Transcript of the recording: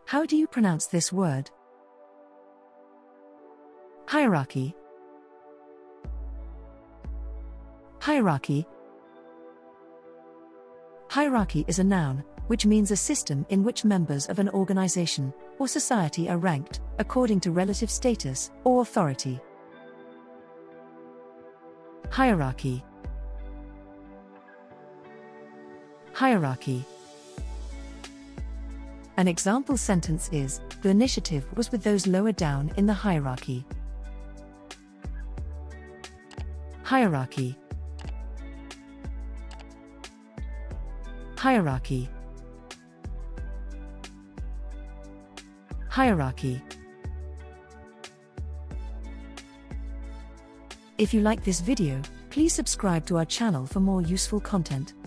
How do you pronounce this word? Hierarchy. Hierarchy. Hierarchy is a noun, which means a system in which members of an organization or society are ranked according to relative status or authority. Hierarchy. Hierarchy. An example sentence is, the initiative was with those lower down in the hierarchy. Hierarchy. Hierarchy. Hierarchy. If you like this video, please subscribe to our channel for more useful content.